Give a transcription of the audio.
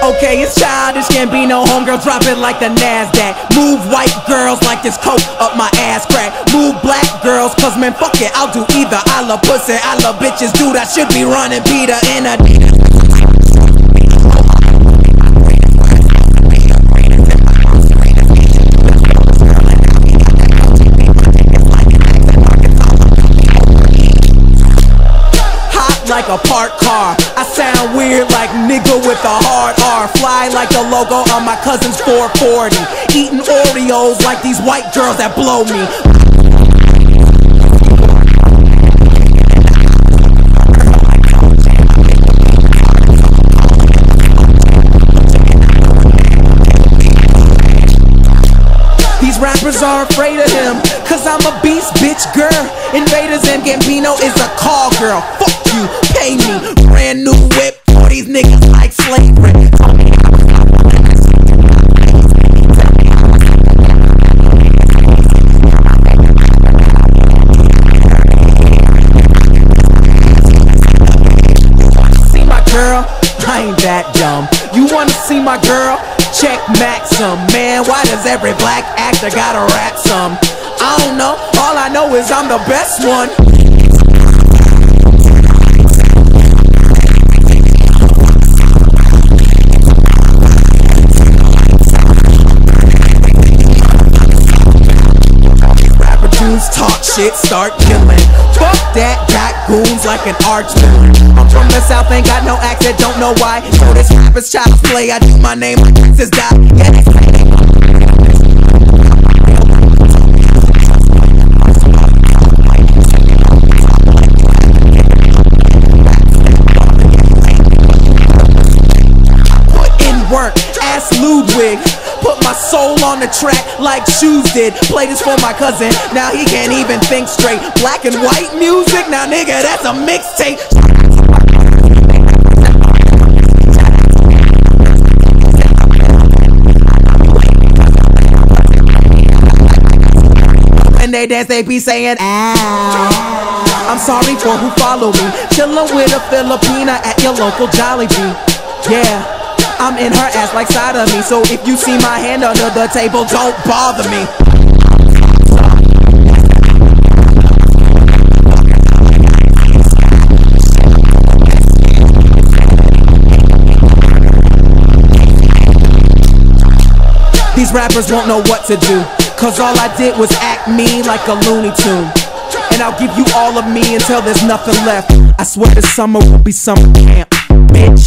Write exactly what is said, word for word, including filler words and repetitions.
Okay, it's childish, can't be no homegirl, drop it like the NASDAQ. Move white girls like this coke up my ass crack. Move black girls, cause man fuck it, I'll do either. I love pussy, I love bitches, dude, I should be running Peter in a like a parked car. I sound weird like nigga with a hard R. Fly like the logo on my cousin's four forty. Eating Oreos like these white girls that blow me. These rappers are afraid of him, cause I'm a beast, bitch, girl. Invaders and Gambino is a call girl. Fuck you, pay me. Brand new whip for these niggas like slavery. See my girl? I ain't that dumb. You wanna see my girl? Check Maxim. Man, why does every black actor gotta rap some? I don't know, all I know is I'm the best one. Rapper dudes talk shit, start killing. Fuck that, got goons like an arch villain. I'm from the south, ain't got no accent, don't know why. So this rapper's child's play, I do my name like Princess Di. Yeah, Ludwig, put my soul on the track like Shoes did. Play this for my cousin, now he can't even think straight. Black and white music, now nigga, that's a mixtape. And they dance, they be saying, ow. I'm sorry for who follow me. Chillin' with a Filipina at your local Jollibee. Yeah, I'm in her ass like side of me. So if you see my hand under the table, don't bother me. These rappers won't know what to do, cause all I did was act me like a Looney Tune. And I'll give you all of me until there's nothing left. I swear this summer will be summer camp, bitch.